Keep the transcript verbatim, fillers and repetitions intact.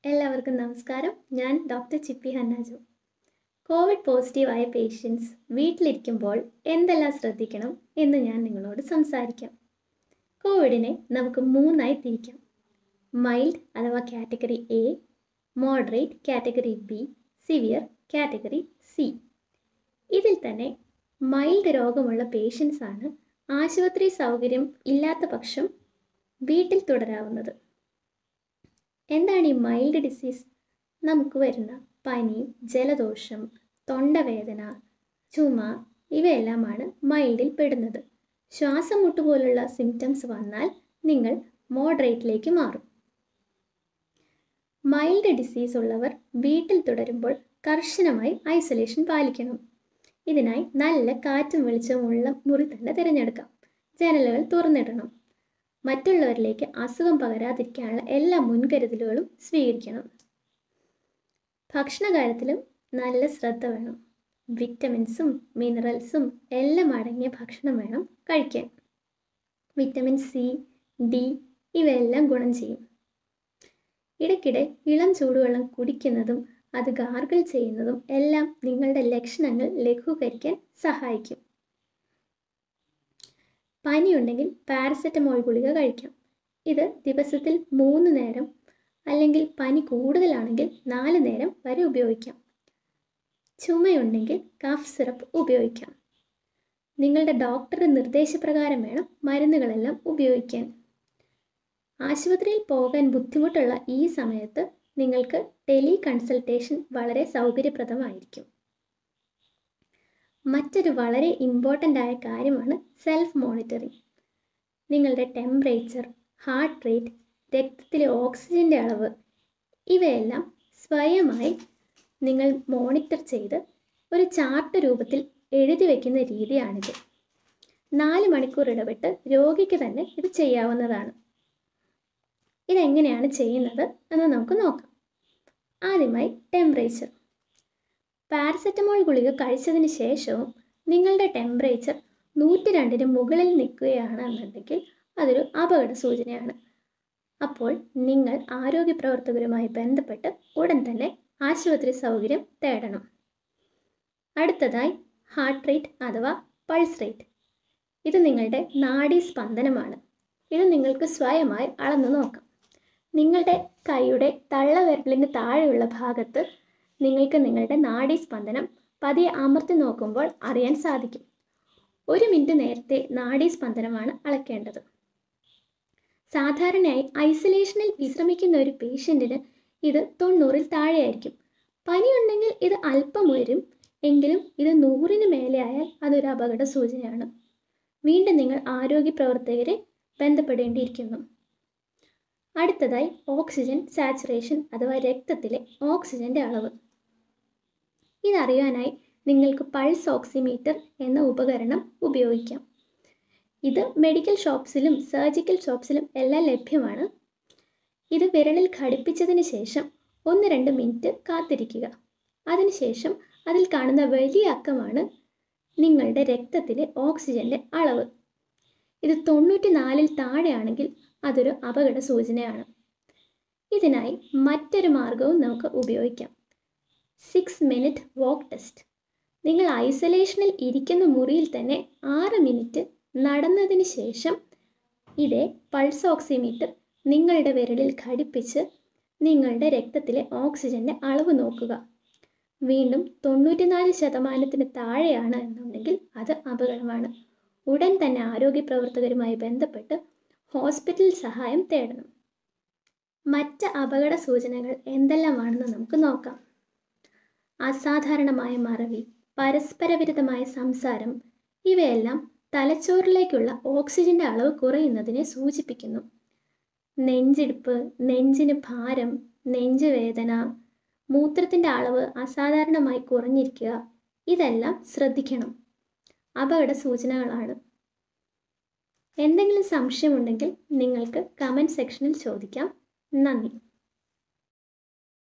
എല്ലാവർക്കും നമസ്കാരം. ഞാൻ ഡോക്ടർ ചിപ്പി ഹന്നാജു. കോവിഡ് പോസിറ്റീവായ പേഷ്യൻസ് വീട്ടിലിരിക്കുമ്പോൾ എന്തെല്ലാം ശ്രദ്ധിക്കണം എന്ന് ഞാൻ നിങ്ങളോട് സംസാരിക്കാം. കോവിഡിനെ നമുക്ക് മൂന്നായി തിരിക്കാം. മൈൽഡ് അഥവാ category A, moderate category B, severe category C. ഇതിൽ തന്നെ മൈൽഡ് രോഗമുള്ള പേഷ്യൻസ് ആണ് ആശുപത്രി സൗകര്യം ഇല്ലാത്ത പക്ഷം വീട്ടിൽ തുടരാവുന്നത്. എന്താണ് ഈ മൈൽഡ് ഡിസീസ്? നമുക്ക് വരുന്ന പനി, ജലദോഷം, തൊണ്ടവേദന, ചുമ ഇവയെല്ലാമാണ് മൈൽഡിൽ പെടുന്നത്. ശ്വാസം മുട്ടുപോലുള്ള സിംറ്റംസ് വന്നാൽ നിങ്ങൾ മോഡറേറ്റിലേക്ക് മാറും. മൈൽഡ് ഡിസീസ് ഉള്ളവർ വീട്ടിൽ തുടരുമ്പോൾ കർശനമായി ഐസൊലേഷൻ പാലിക്കണം. ഇതിനായി നല്ല കാറ്റും വെളിച്ചമുള്ള മുറി തന്നെ തിരഞ്ഞെടുക്കാം. ജനലുകൾ തുറന്നിടണം. മറ്റുള്ളവരിലേക്ക് അസുഖം പകരാതിരിക്കാനുള്ള എല്ലാ മുൻകരുതലുകളും സ്വീകരിക്കണം. ഭക്ഷണകാര്യത്തിലും നല്ല ശ്രദ്ധ വേണം. വിറ്റമിൻസും മിനറൽസും എല്ലാം അടങ്ങിയ ഭക്ഷണം വേണം കഴിക്കാൻ. വിറ്റമിൻ സി, ഡി ഇവയെല്ലാം ഗുണം ചെയ്യും. ഇടയ്ക്കിടെ ഇളം ചൂടുവെള്ളം കുടിക്കുന്നതും അത് ഗാർഗിൾ ചെയ്യുന്നതും എല്ലാം നിങ്ങളുടെ ലക്ഷണങ്ങൾ ലഘൂകരിക്കാൻ സഹായിക്കും. പനിയുണ്ടെങ്കിൽ പാരസെറ്റമോൾ ഗുളിക കഴിക്കാം. ഇത് ദിവസത്തിൽ മൂന്ന് നേരം അല്ലെങ്കിൽ പനി കൂടുതലാണെങ്കിൽ നാല് നേരം വരെ ഉപയോഗിക്കാം. ചുമയുണ്ടെങ്കിൽ കഫ് സിറപ്പ് ഉപയോഗിക്കാം. നിങ്ങളുടെ ഡോക്ടറുടെ നിർദ്ദേശപ്രകാരം വേണം മരുന്നുകളെല്ലാം ഉപയോഗിക്കാൻ. ആശുപത്രിയിൽ പോകാൻ ബുദ്ധിമുട്ടുള്ള ഈ സമയത്ത് നിങ്ങൾക്ക് ടെലി കൺസൾട്ടേഷൻ വളരെ സൗകര്യപ്രദമായിരിക്കും. മറ്റൊരു വളരെ ഇമ്പോർട്ടൻ്റ് ആയ കാര്യമാണ് സെൽഫ് മോണിറ്ററിങ്. നിങ്ങളുടെ ടെമ്പറേച്ചർ, ഹാർട്ട് റേറ്റ്, രക്തത്തിലെ ഓക്സിജൻ്റെ അളവ് ഇവയെല്ലാം സ്വയമായി നിങ്ങൾ മോണിറ്റർ ചെയ്ത് ഒരു ചാർട്ട് രൂപത്തിൽ എഴുതി വയ്ക്കുന്ന രീതിയാണിത്. നാല് മണിക്കൂർ ഇടവിട്ട് രോഗിക്ക് തന്നെ ഇത് ചെയ്യാവുന്നതാണ്. ഇതെങ്ങനെയാണ് ചെയ്യുന്നത് എന്ന് നമുക്ക് നോക്കാം. ആദ്യമായി ടെമ്പറേച്ചർ. പാരസെറ്റമോൾ ഗുളിക കഴിച്ചതിന് ശേഷവും നിങ്ങളുടെ ടെമ്പറേച്ചർ നൂറ്റി രണ്ടിന് മുകളിൽ നിൽക്കുകയാണെന്നുണ്ടെങ്കിൽ അതൊരു അപകട സൂചനയാണ്. അപ്പോൾ നിങ്ങൾ ആരോഗ്യ പ്രവർത്തകരുമായി ബന്ധപ്പെട്ട് ഉടൻ തന്നെ ആശുപത്രി സൗകര്യം തേടണം. അടുത്തതായി ഹാർട്ട് റേറ്റ് അഥവാ പൾസ് റേറ്റ്. ഇത് നിങ്ങളുടെ നാഡീ സ്പന്ദനമാണ്. ഇത് നിങ്ങൾക്ക് സ്വയമായി അളന്നു നോക്കാം. നിങ്ങളുടെ കൈയുടെ തള്ളവിരലിന് താഴെയുള്ള ഭാഗത്ത് നിങ്ങൾക്ക് നിങ്ങളുടെ നാഡീസ്പന്ദനം പതിയെ അമർത്തി നോക്കുമ്പോൾ അറിയാൻ സാധിക്കും. ഒരു മിനിറ്റ് നേരത്തെ നാഡീസ്പന്ദനമാണ് അളക്കേണ്ടത്. സാധാരണയായി ഐസൊലേഷനിൽ വിശ്രമിക്കുന്ന ഒരു പേഷ്യൻറ്റിന് ഇത് തൊണ്ണൂറിൽ താഴെയായിരിക്കും. പനിയുണ്ടെങ്കിൽ ഇത് അല്പം ഉയരും. എങ്കിലും ഇത് നൂറിന് മേലെ ആയാൽ അതൊരു അപകട സൂചനയാണ്. വീണ്ടും നിങ്ങൾ ആരോഗ്യ പ്രവർത്തകരെ ബന്ധപ്പെടേണ്ടിയിരിക്കുന്നു. അടുത്തതായി ഓക്സിജൻ സാച്ചുറേഷൻ അഥവാ രക്തത്തിലെ ഓക്സിജൻ്റെ അളവ്. ഇതറിയാനായി നിങ്ങൾക്ക് പൾസ് ഓക്സിമീറ്റർ എന്ന ഉപകരണം ഉപയോഗിക്കാം. ഇത് മെഡിക്കൽ ഷോപ്സിലും സർജിക്കൽ ഷോപ്സിലും എല്ലാം ലഭ്യമാണ്. ഇത് വിരലിൽ ഘടിപ്പിച്ചതിന് ശേഷം ഒന്ന് രണ്ട് മിനിറ്റ് കാത്തിരിക്കുക. അതിനുശേഷം അതിൽ കാണുന്ന വലിയ അക്കമാണ് നിങ്ങളുടെ രക്തത്തിലെ ഓക്സിജൻ്റെ അളവ്. ഇത് തൊണ്ണൂറ്റി നാലിൽ താഴെയാണെങ്കിൽ അതൊരു അപകട സൂചനയാണ്. ഇതിനായി മറ്റൊരു മാർഗവും നമുക്ക് ഉപയോഗിക്കാം. Six minute walk test. നിങ്ങൾ ഐസൊലേഷനിൽ ഇരിക്കുന്ന മുറിയിൽ തന്നെ ആറ് മിനിറ്റ് നടന്നതിന് ശേഷം ഇതേ പൾസ് ഓക്സിമീറ്റർ നിങ്ങളുടെ വിരലിൽ ഘടിപ്പിച്ച് നിങ്ങളുടെ രക്തത്തിലെ ഓക്സിജൻ്റെ അളവ് നോക്കുക. വീണ്ടും തൊണ്ണൂറ്റിനാല് ശതമാനത്തിന് താഴെയാണ് എന്നുണ്ടെങ്കിൽ അത് അപകടമാണ്. ഉടൻ തന്നെ ആരോഗ്യ പ്രവർത്തകരുമായി ബന്ധപ്പെട്ട് ഹോസ്പിറ്റൽ സഹായം തേടണം. മറ്റ് അപകട സൂചനകൾ എന്തെല്ലാമാണെന്ന് നമുക്ക് നോക്കാം. അസാധാരണമായ മറവി, പരസ്പരവിരുദ്ധമായ സംസാരം ഇവയെല്ലാം തലച്ചോറിലേക്കുള്ള ഓക്സിജൻ്റെ അളവ് കുറയുന്നതിനെ സൂചിപ്പിക്കുന്നു. നെഞ്ചിടിപ്പ്, നെഞ്ചിന് ഭാരം, നെഞ്ചുവേദന, മൂത്രത്തിൻ്റെ അളവ് അസാധാരണമായി കുറഞ്ഞിരിക്കുക ഇതെല്ലാം ശ്രദ്ധിക്കണം. അപകട സൂചനകളാണ്. എന്തെങ്കിലും സംശയമുണ്ടെങ്കിൽ നിങ്ങൾക്ക് കമൻറ്റ് സെക്ഷനിൽ ചോദിക്കാം. നന്ദി.